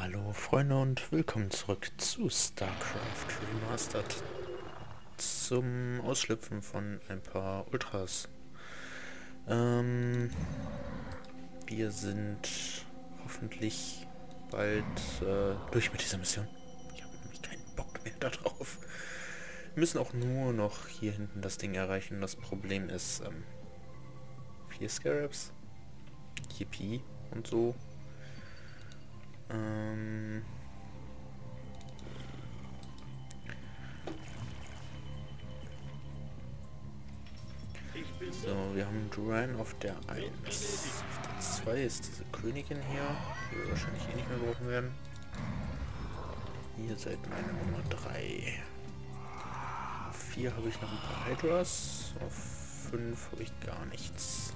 Hallo Freunde und willkommen zurück zu StarCraft Remastered zum Ausschlüpfen von ein paar Ultras. Wir sind hoffentlich bald durch mit dieser Mission. Ich habe nämlich keinen Bock mehr darauf. Wir müssen auch nur noch hier hinten das Ding erreichen. Das Problem ist 4 Scarabs, Yippie und so. So, wir haben Duran auf der 1. Auf der 2 ist diese Königin hier, die wir wahrscheinlich eh nicht mehr brauchen werden. Ihr seid meine Nummer 3. Auf 4 habe ich noch ein paar Hydras. Auf 5 habe ich gar nichts.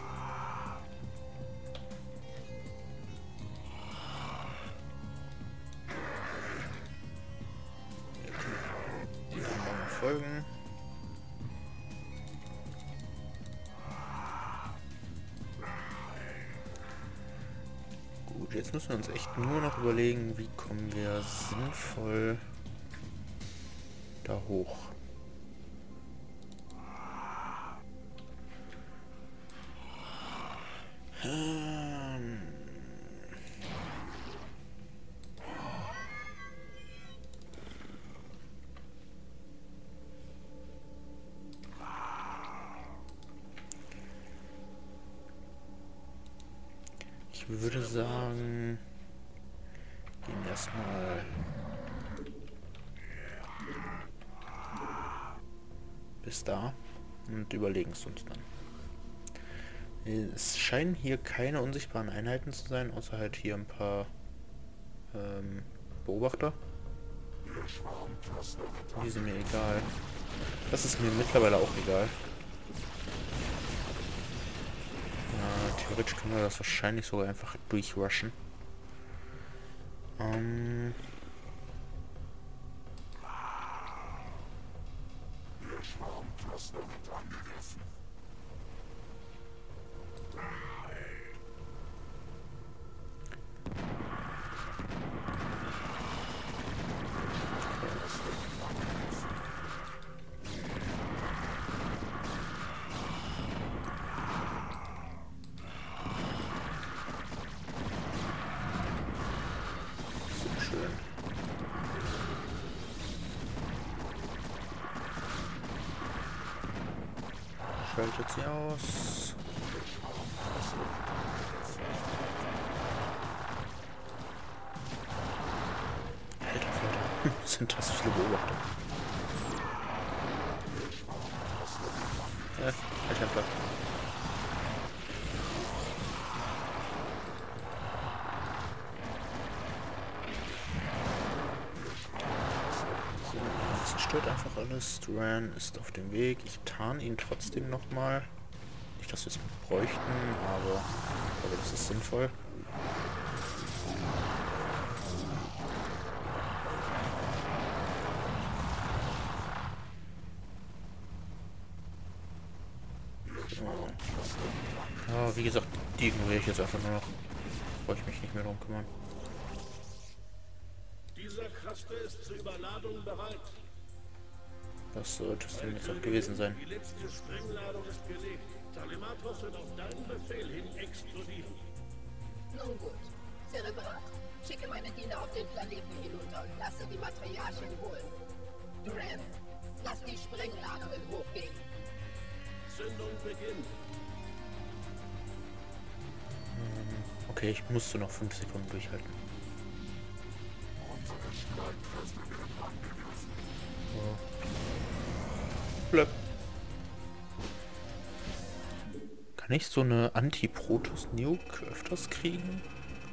Die können wir mal folgen. Gut, jetzt müssen wir uns echt nur noch überlegen, wie kommen wir sinnvoll da hoch. Ich würde sagen, gehen erstmal bis da und überlegen es uns dann. Es scheinen hier keine unsichtbaren Einheiten zu sein, außer halt hier ein paar Beobachter. Die sind mir egal. Das ist mir mittlerweile auch egal. Theoretisch können wir das wahrscheinlich sogar einfach durchrushen. Schaltet sie aus. Alter Falter, sind das viele Beobachter. Alter Falter. Zerstört einfach alles. Duran ist auf dem Weg. Ich tarn ihn trotzdem nochmal. Nicht, dass wir es bräuchten, aber das ist sinnvoll. Ja, wie gesagt, die ignoriere ich jetzt einfach nur noch. Brauche ich mich nicht mehr drum kümmern. Dieser Cluster ist zur Überladung bereit. Das sollte es denn jetzt auch gewesen sein. Die letzte Sprengladung ist gelegt. Talimatos wird auf deinen Befehl hin explodieren. Nun gut. Cerebrat, schicke meine Diener auf den Planeten hinunter und lasse die Materialien holen. Duran, lass die Sprengladungen hochgehen. Zündung beginnt. Okay, ich musste noch 5 Sekunden durchhalten. So. Blöpp. Kann ich so eine Anti-Protoss-Nuke öfters kriegen?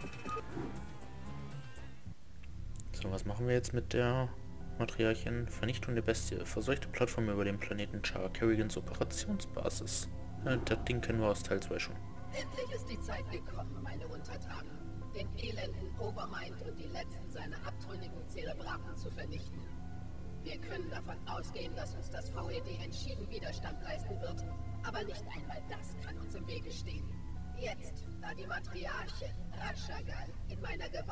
So, was machen wir jetzt mit der Matriarchin? Vernichtung der Bestie. Verseuchte Plattform über dem Planeten Char Kerrigans Operationsbasis. Das Ding kennen wir aus Teil 2 schon. Endlich ist die Zeit gekommen, meine Untertanen, den elenden Overmind und die letzten seiner abtrünnigen Zerebraten zu vernichten. Wir können davon ausgehen, dass uns das VED entschieden Widerstand leisten wird, aber nicht einmal das kann uns im Wege stehen. Jetzt, da die Matriarchin Rashagal in meiner Gewalt ist,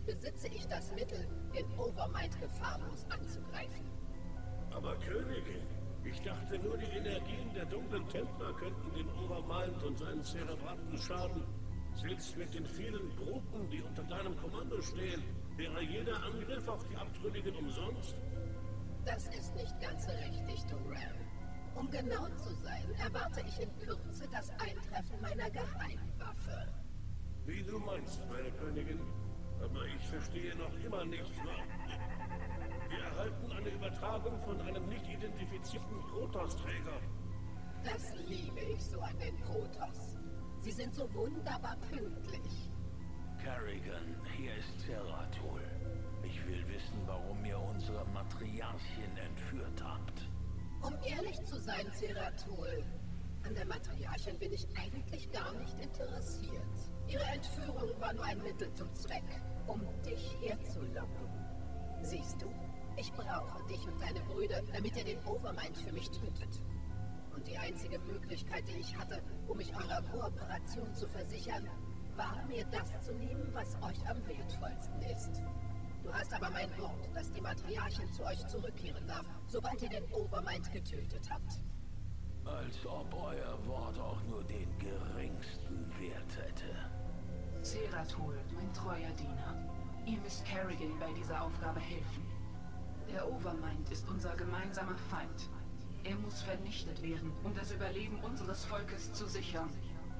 besitze ich das Mittel, den Overmind gefahrlos anzugreifen. Aber Königin, ich dachte nur, die Energien der dunklen Templer könnten den Overmind und seinen Zerebraten schaden. Selbst mit den vielen Bruten, die unter deinem Kommando stehen, wäre jeder Angriff auf die Abtrünnigen umsonst? Das ist nicht ganz richtig, Dorel. Um genau zu sein, erwarte ich in Kürze das Eintreffen meiner Geheimwaffe. Wie du meinst, meine Königin. Aber ich verstehe noch immer nicht, warum. Wir erhalten eine Übertragung von einem nicht identifizierten Protoss-Träger. Das liebe ich so an den Protoss. Sie sind so wunderbar pünktlich. Kerrigan, hier ist Zeratul. Ich will wissen, warum ihr unsere Matriarchin entführt habt. Um ehrlich zu sein, Zeratul, an der Matriarchin bin ich eigentlich gar nicht interessiert. Ihre Entführung war nur ein Mittel zum Zweck, um dich herzulocken. Siehst du, ich brauche dich und deine Brüder, damit ihr den Overmind für mich tötet. Und die einzige Möglichkeit, die ich hatte, um mich eurer Kooperation zu versichern, war, mir das zu nehmen, was euch am wertvollsten ist. Du hast aber mein Wort, dass die Matriarchin zu euch zurückkehren darf, sobald ihr den Overmind getötet habt. Als ob euer Wort auch nur den geringsten Wert hätte. Zeratul, mein treuer Diener. Ihr müsst Kerrigan bei dieser Aufgabe helfen. Der Overmind ist unser gemeinsamer Feind. Er muss vernichtet werden, um das Überleben unseres Volkes zu sichern.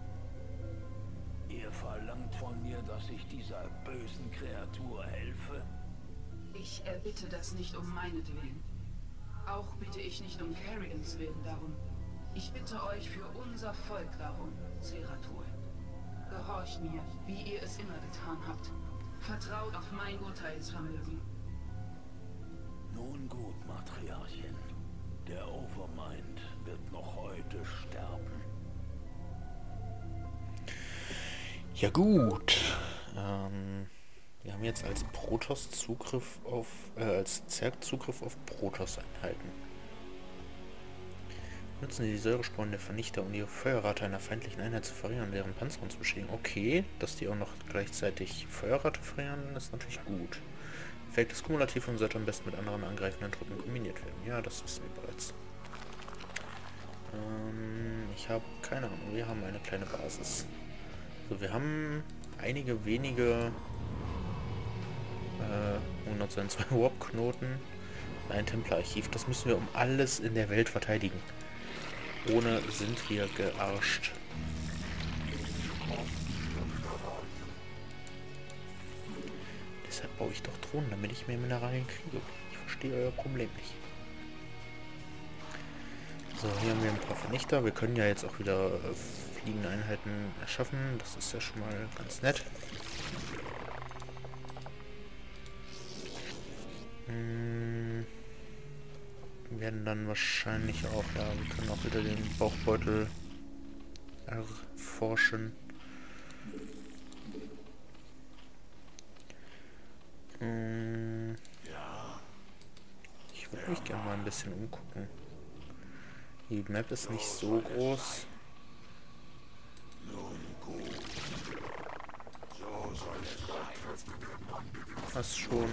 Ihr verlangt von mir, dass ich dieser bösen Kreatur helfe? Ich erbitte das nicht um meinetwillen. Auch bitte ich nicht um Kerrigans Willen darum. Ich bitte euch für unser Volk darum, Zeratul. Gehorcht mir, wie ihr es immer getan habt. Vertraut auf mein Urteilsvermögen. Nun gut, Matriarchin. Der Overmind wird noch heute sterben. Ja gut. Wir haben jetzt als Protoss Zugriff auf, als Zerg Zugriff auf Protoss-Einheiten. Nutzen Sie die Säuresporen der Vernichter, um die Feuerrate einer feindlichen Einheit zu verringern, deren Panzerung zu beschädigen. Okay, dass die auch noch gleichzeitig Feuerrate verringern, ist natürlich gut. Effekt ist kumulativ und sollte am besten mit anderen angreifenden Truppen kombiniert werden. Ja, das wissen wir bereits. Ich habe keine Ahnung, wir haben eine kleine Basis. So, wir haben einige wenige 102 Warp-Knoten, ein Templerarchiv. Das müssen wir um alles in der Welt verteidigen. Ohne sind wir gearscht. Deshalb baue ich doch Thronen, damit ich mehr Mineralien kriege. Ich verstehe euer Problem nicht. So, hier haben wir ein paar Vernichter. Wir können ja jetzt auch wieder fliegende Einheiten erschaffen. Das ist ja schon mal ganz nett. Wir werden dann wahrscheinlich auch, ja, wir können auch wieder den Bauchbeutel erforschen. Ich würde mich gerne mal ein bisschen umgucken. Die Map ist nicht so groß. Was schon.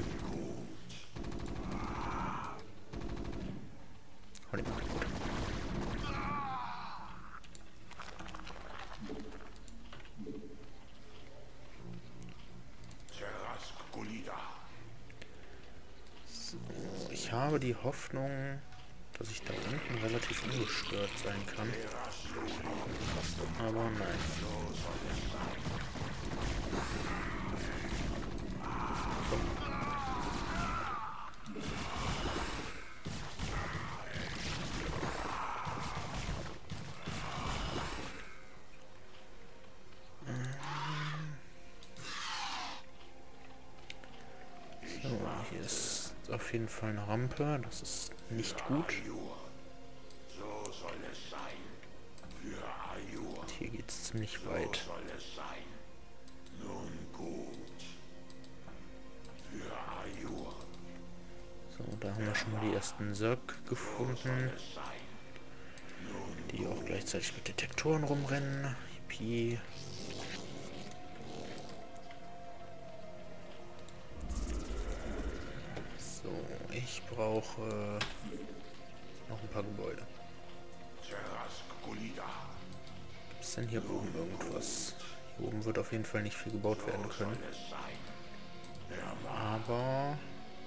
Hol ihn mal gut. So, ich habe die Hoffnung, dass ich da unten relativ ungestört sein kann. Aber nein. So. So, hier ist auf jeden Fall eine Rampe. Das ist nicht gut. Und hier geht es ziemlich weit. So, da haben wir schon mal die ersten Zerg gefunden, die auch gleichzeitig mit Detektoren rumrennen. Yippie. brauche noch ein paar Gebäude. Gibt es denn hier oben irgendwas? Hier oben wird auf jeden Fall nicht viel gebaut werden können. Aber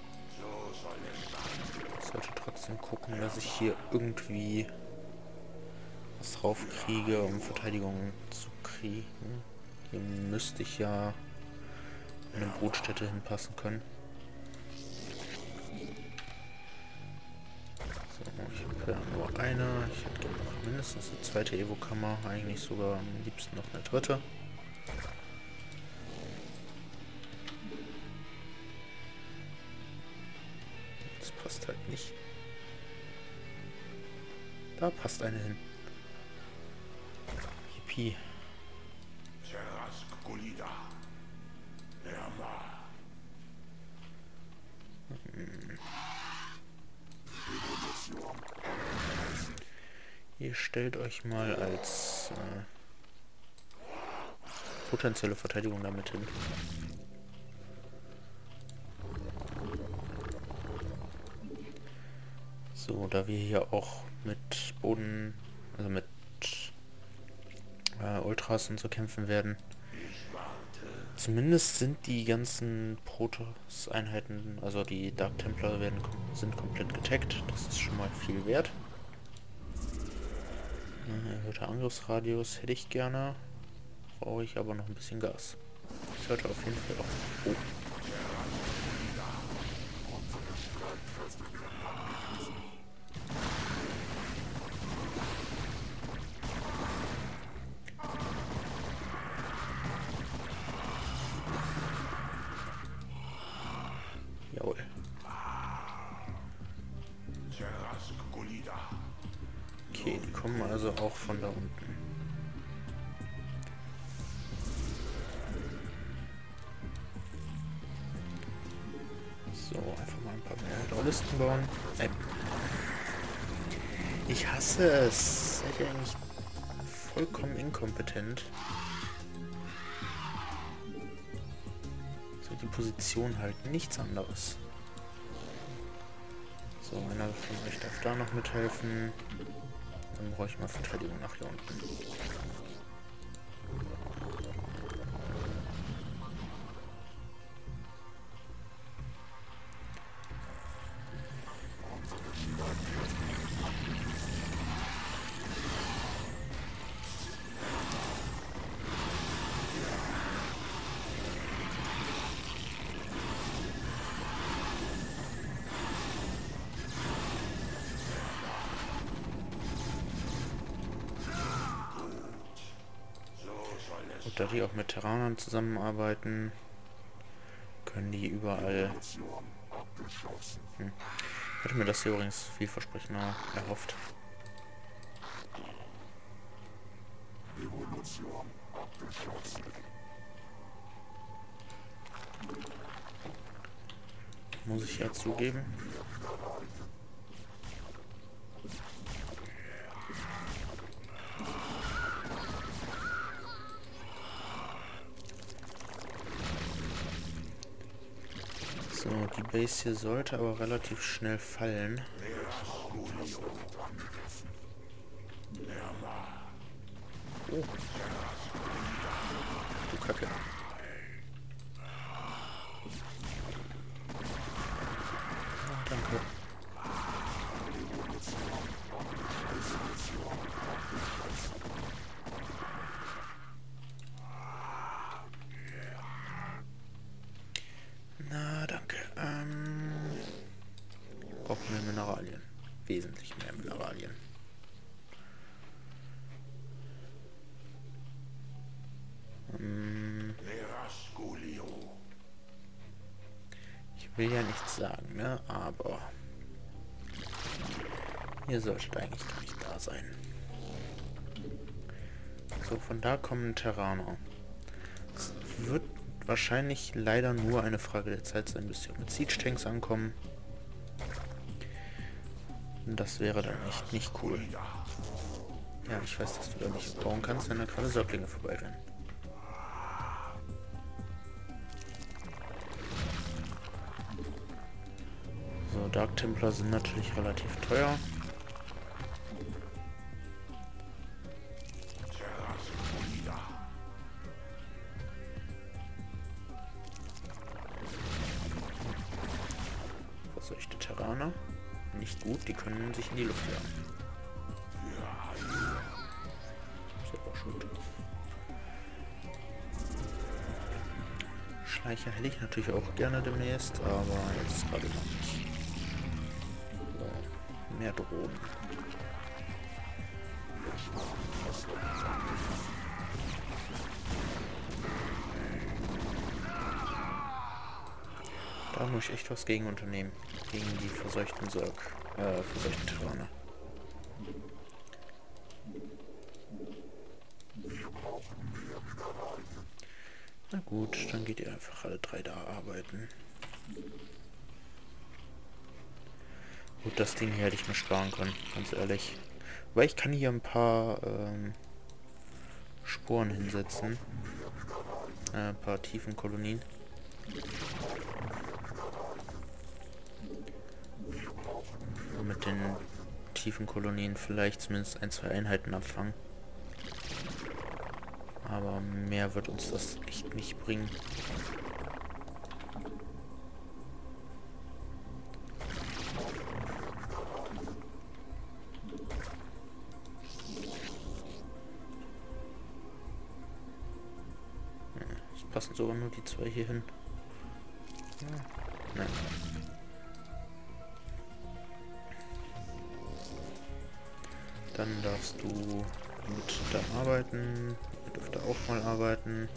ich sollte trotzdem gucken, dass ich hier irgendwie was drauf kriege, um Verteidigung zu kriegen. Hier müsste ich ja eine Brutstätte hinpassen können. So, ich habe ja nur eine. Ich hätte noch mindestens eine zweite Evo-Kammer, eigentlich sogar am liebsten noch eine dritte. Das passt halt nicht. Da passt eine hin. Yippie. Ihr stellt euch mal als potenzielle Verteidigung damit hin. So, da wir hier auch mit Boden, also mit Ultras und so kämpfen werden. Zumindest sind die ganzen Protoss-Einheiten, also die Dark Templar sind komplett getaggt. Das ist schon mal viel wert. Erhöhter Angriffsradius hätte ich gerne. Brauche ich aber noch ein bisschen Gas. Ich sollte auf jeden Fall auch... Oh. Jawohl. Okay, die kommen also auch von da unten. So, einfach mal ein paar mehr Hydraulisten bauen. Ich hasse es. Seid ihr eigentlich vollkommen inkompetent? So, die Position halt nichts anderes. So, einer von euch darf da noch mithelfen. Dann brauche ich mal Verteidigung nach hier unten. Und da die auch mit Terranern zusammenarbeiten, können die überall... Ich hatte mir das hier übrigens vielversprechender erhofft. Muss ich ja zugeben. So, die Base hier sollte aber relativ schnell fallen. Oh. Du Kacke. Oh, danke. Na, danke. Brauchen wir Mineralien. Wesentlich mehr Mineralien. Ich will ja nichts sagen, ne? Aber ihr solltet eigentlich gar nicht da sein. So, von da kommen Terraner. Es wird wahrscheinlich leider nur eine Frage der Zeit sein, bis sie auch mit Siege-Tanks ankommen. Und das wäre dann echt nicht cool. Ja, ich weiß, dass du da nicht bauen kannst, wenn da gerade Säuglinge vorbeirennen. So, So, Dark Templar sind natürlich relativ teuer. Verseuchte Terraner. Nicht gut, die können sich in die Luft jagen. Selber schuld. Schleicher hätte ich natürlich auch gerne demnächst, aber jetzt gerade noch nicht. So, mehr Drohnen. Da muss ich echt was gegen unternehmen. Gegen die verseuchten verseuchten Terraner. Na gut, dann geht ihr einfach alle 3 da arbeiten. Gut, das Ding hier hätte ich mir sparen können, ganz ehrlich. Weil ich kann hier ein paar Sporen hinsetzen. Ein paar Tiefenkolonien. Und mit den Tiefenkolonien vielleicht zumindest 1, 2 Einheiten abfangen. Aber mehr wird uns das echt nicht bringen. Ja, es passen sogar nur die 2 hier hin. Ja. Nein. Dann darfst du mit da arbeiten. Ihr dürft da auch mal arbeiten.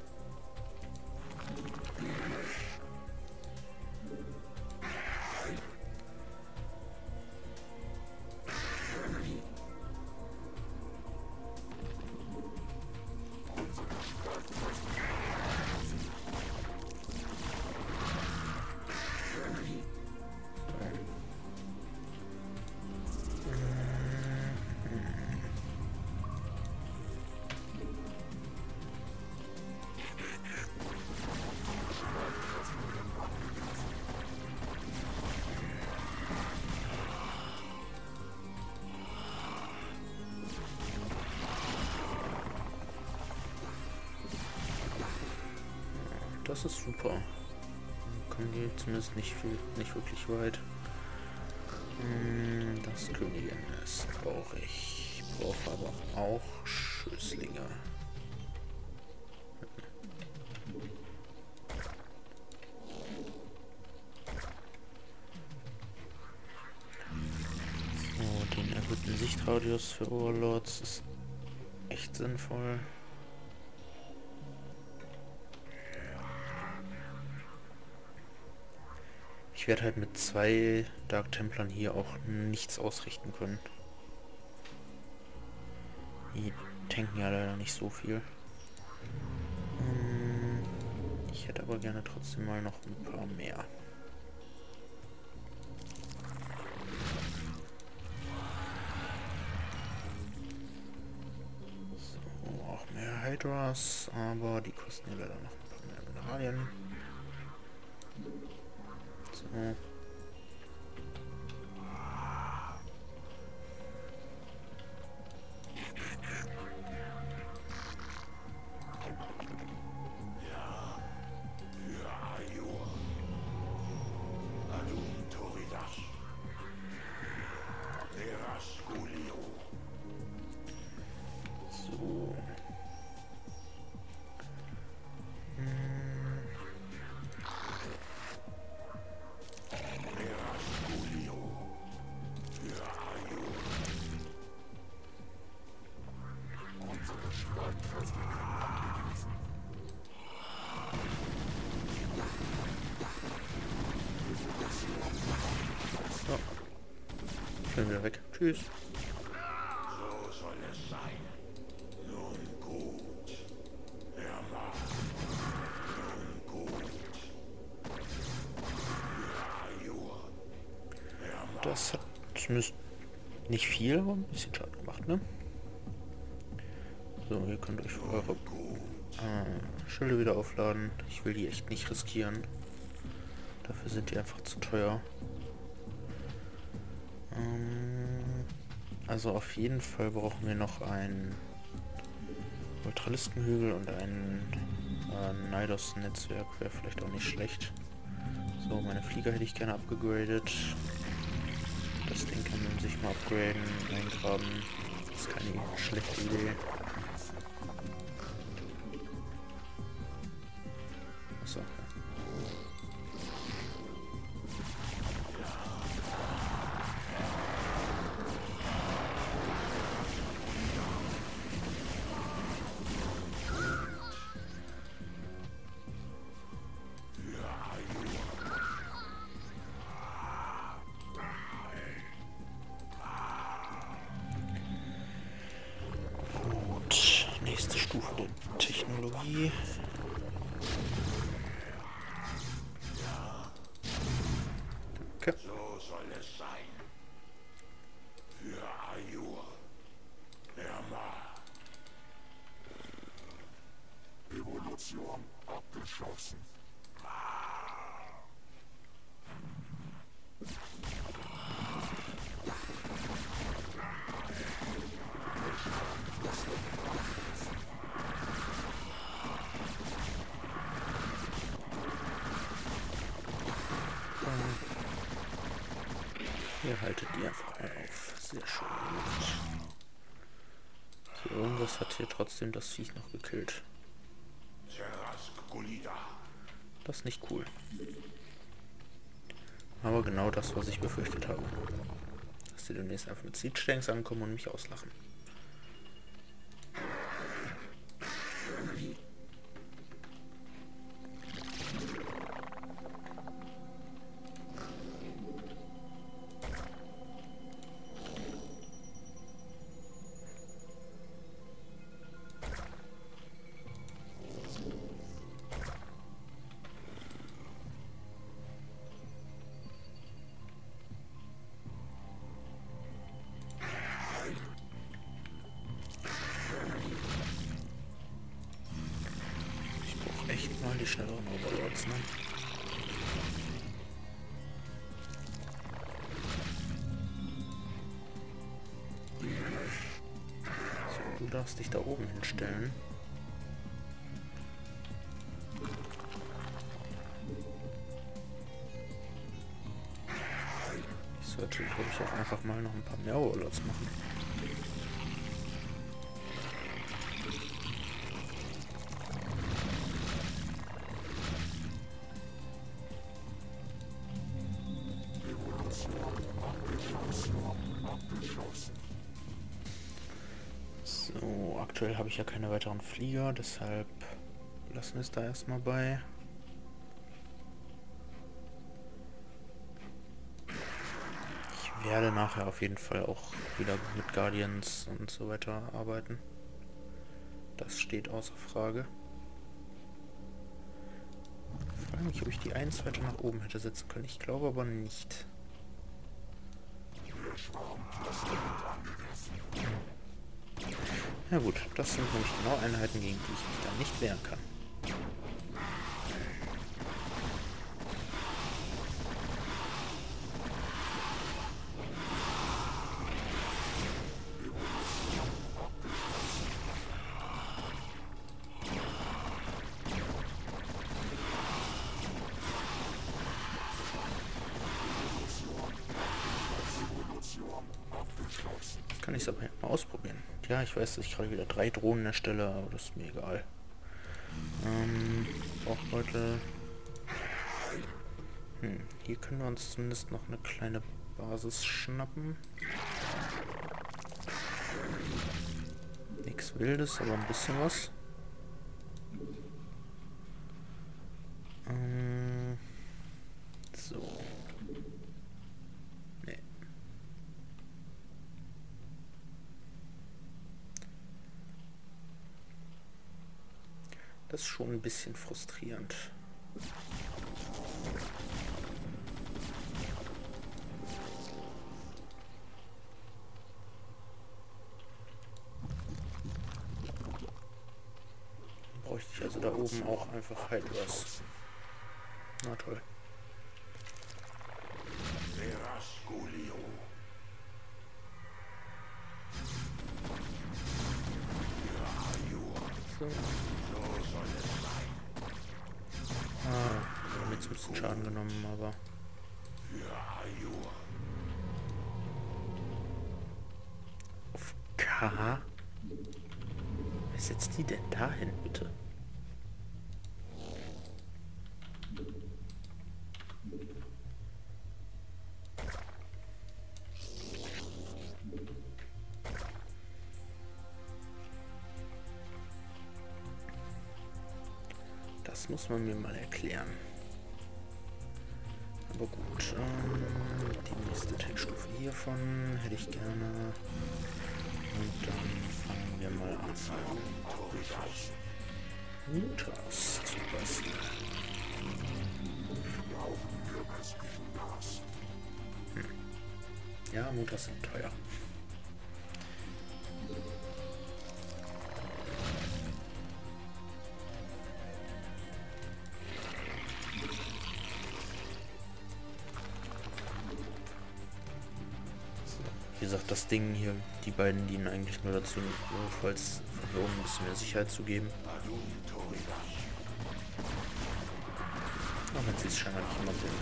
Das ist super. Dann kommen die zumindest nicht wirklich weit. Das Königin-Nest brauche ich. Ich brauche aber auch Schößlinge. So, den erhöhten Sichtradius für Overlords ist echt sinnvoll. Ich werde halt mit 2 Dark Templern hier auch nichts ausrichten können. Die tanken ja leider nicht so viel. Ich hätte aber gerne trotzdem mal noch ein paar mehr. So, auch mehr Hydras, aber die kosten ja leider noch ein paar mehr Mineralien. So. Wieder weg. Tschüss. So soll es sein. Nun gut. Er macht. Nun gut. Das hat zumindest nicht viel, aber ein bisschen Schaden gemacht, ne? So, ihr könnt euch eure Schilde wieder aufladen. Ich will die echt nicht riskieren. Dafür sind die einfach zu teuer. Also auf jeden Fall brauchen wir noch einen Ultralistenhügel und ein Neidos-Netzwerk, wäre vielleicht auch nicht schlecht. So, meine Flieger hätte ich gerne abgegradet. Das Ding kann man sich mal upgraden, eingraben. Das ist keine schlechte Idee. Achso, ja. Nächste Stufe der Technologie. Okay. So soll es sein. Für Ayur. Perma. Evolution abgeschlossen. Ihr haltet die einfach mal auf. Sehr schön. So, irgendwas hat hier trotzdem das Viech noch gekillt. Das ist nicht cool. Aber genau das, was ich befürchtet habe. Dass die demnächst einfach mit Siege-Tanks ankommen und mich auslachen. Echt mal die schnelleren Overlords, ne? So, du darfst dich da oben hinstellen. Ich sollte, glaube ich, auch einfach mal noch ein paar mehr Overlords machen. So, aktuell habe ich ja keine weiteren Flieger, deshalb lassen wir es da erstmal bei. Ich werde nachher auf jeden Fall auch wieder mit Guardians und so weiter arbeiten. Das steht außer Frage. Ich frage mich, ob ich die 1 weiter nach oben hätte setzen können. Ich glaube aber nicht. Ja gut, das sind nämlich genau Einheiten, gegen die ich mich dann nicht wehren kann. Kann ich es aber mal ausprobieren. Ja, ich weiß, dass ich gerade wieder 3 Drohnen erstelle, aber das ist mir egal. Auch Leute. Hier können wir uns zumindest noch eine kleine Basis schnappen. Nichts Wildes, aber ein bisschen was. So. Nee. Das ist schon ein bisschen frustrierend. Bräuchte ich also da oben auch einfach Hydras. Na toll. So. Wir haben jetzt ein bisschen Schaden genommen, aber... Auf K? Wer setzt die denn dahin, bitte? Das muss man mir mal erklären. Aber gut, die nächste Textstufe hiervon hätte ich gerne. Und dann fangen wir mal an. Mutas zu basteln. Ja, Mutas sind teuer. Wie gesagt, das Ding hier, die beiden dienen eigentlich nur dazu, falls verloren, ein bisschen mehr Sicherheit zu geben. Aber man sieht es scheinbar nicht immer so.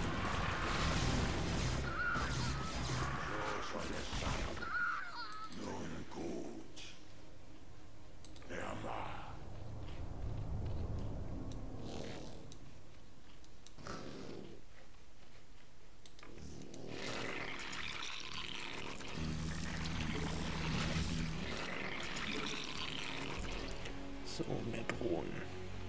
So, mehr Drohnen.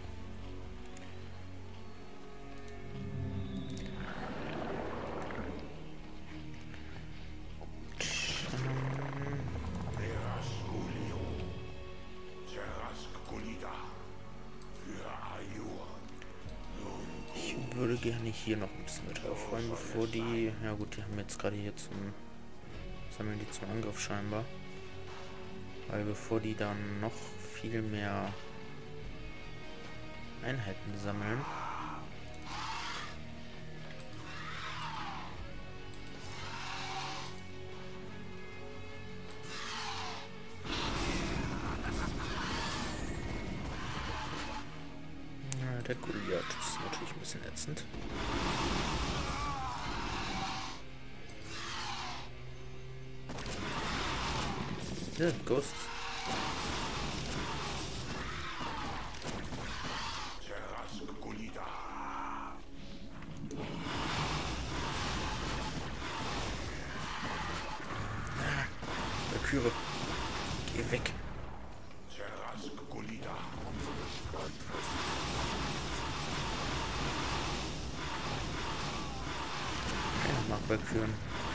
Ich würde gerne hier noch ein bisschen mit aufräumen, bevor die... Ja gut, die haben jetzt gerade hier zum... Sammeln die zum Angriff scheinbar. Weil bevor die dann noch viel mehr Einheiten sammeln. Ja, der Goliath ist natürlich ein bisschen ätzend. Ja, Ghosts. Valkyrie, geh weg. Keiner mag Valkyren.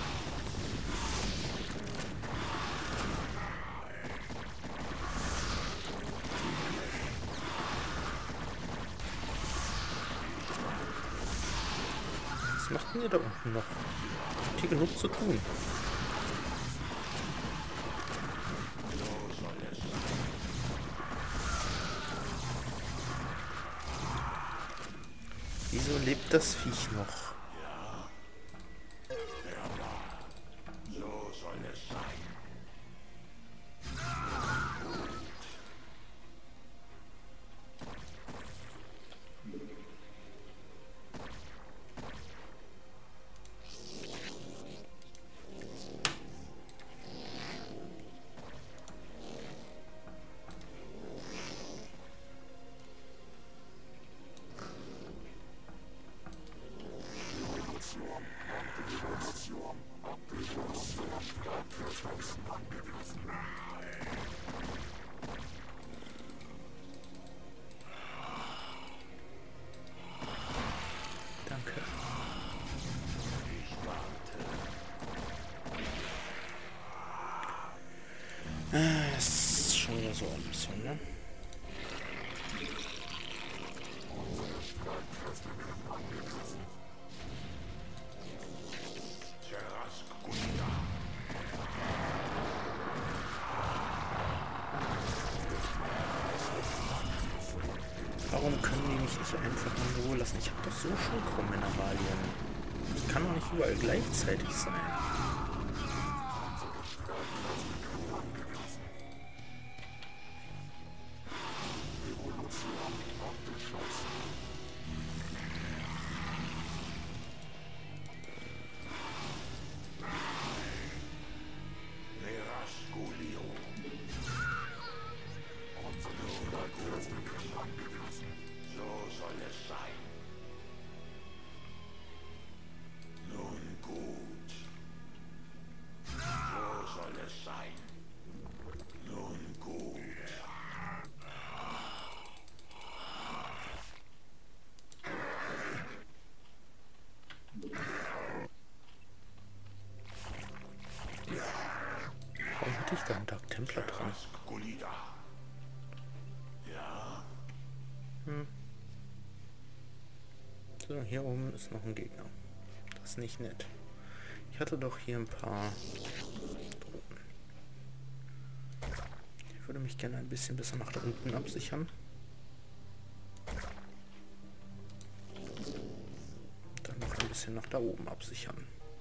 Was macht denn ihr da unten noch? Habt ihr genug zu tun? Wieso lebt das Viech noch? So soll es sein. Danke. Das ist schon wieder so ein bisschen, ne? Warum können die mich nicht einfach in Ruhe lassen? Ich habe doch so schon kaum Mineralien. Ich kann doch nicht überall gleichzeitig sein. eigentlich da ein Dark Templar dran? Ja, So, hier oben ist noch ein Gegner. Das ist nicht nett. Ich hatte doch hier ein paar Drohnen. Ich würde mich gerne ein bisschen besser nach da unten absichern. Und dann noch ein bisschen nach da oben absichern.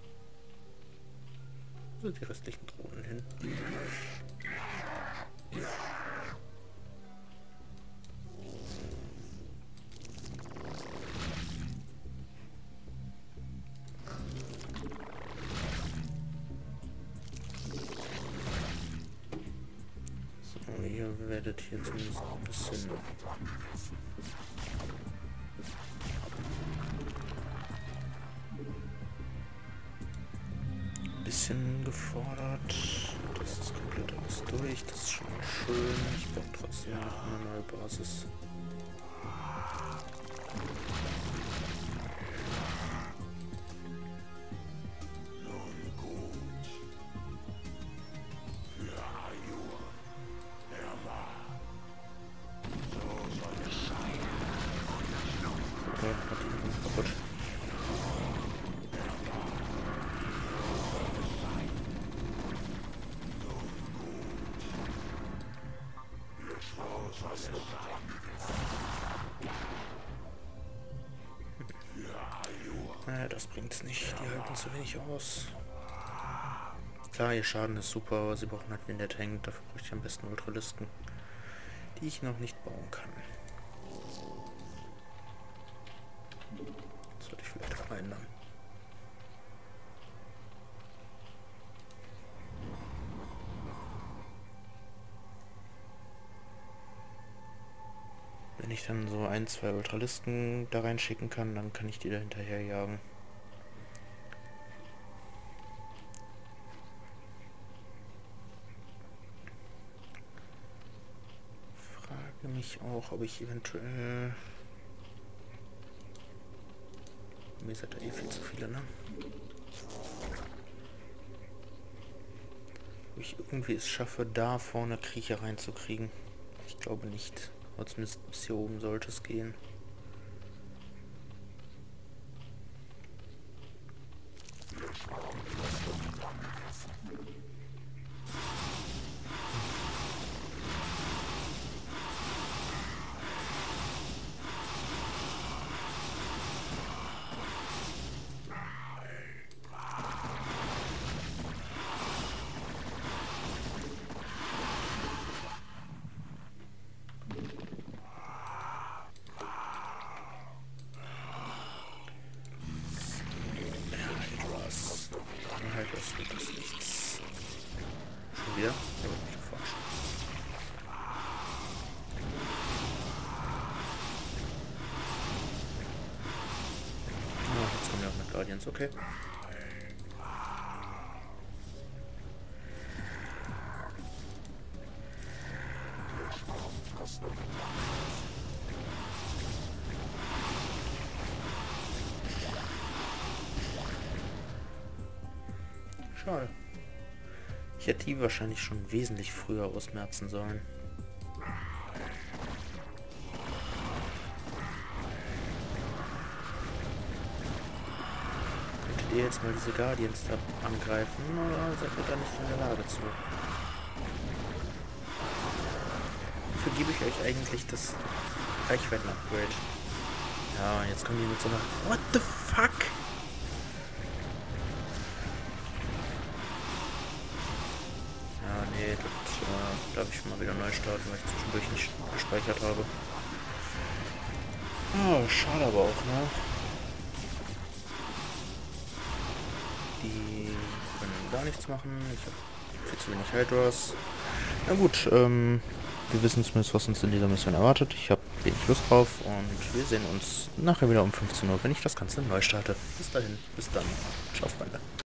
So, die restlichen Drohnen hin. So, ihr werdet hier zumindest ein bisschen gefordert. Das ist komplett alles durch. Das ist schon mal schön. Ich brauche trotzdem noch eine neue Basis. Kaputt. Naja, das bringt's nicht. Die halten zu wenig aus. Klar, ihr Schaden ist super, aber sie brauchen halt Vignette Tank. Dafür bräuchte ich am besten Ultralisten, die ich noch nicht bauen kann. Das sollte ich vielleicht auch ändern. Wenn ich dann so 1, 2 Ultralisten da reinschicken kann, dann kann ich die da hinterher jagen. Frage mich auch, ob ich eventuell... Mir sind da eh viel zu viele, ne? Ob ich irgendwie es schaffe, da vorne Kriecher reinzukriegen. Ich glaube nicht. Aber zumindest bis hier oben sollte es gehen. Das wird das nichts. Schon wieder? Ja, wird mich geforscht. Ah, jetzt kommen wir auch mit Guardians, okay. Schade. Ich hätte die wahrscheinlich schon wesentlich früher ausmerzen sollen. Könntet ihr jetzt mal diese Guardians da angreifen, oder seid ihr da nicht in der Lage zu? Wofür gebe ich euch eigentlich das Reichweiten-Upgrade? Ja, jetzt kommen die mit so einer... What the fuck? Nee, das darf ich mal wieder neu starten, weil ich zwischendurch nicht gespeichert habe. Ah, schade aber auch, ne? Die können gar nichts machen. Ich habe viel zu wenig Hydras. Na gut, wir wissen zumindest, was uns in dieser Mission erwartet. Ich habe wenig Lust drauf und wir sehen uns nachher wieder um 15 Uhr, wenn ich das Ganze neu starte. Bis dahin, bis dann. Ciao, Freunde.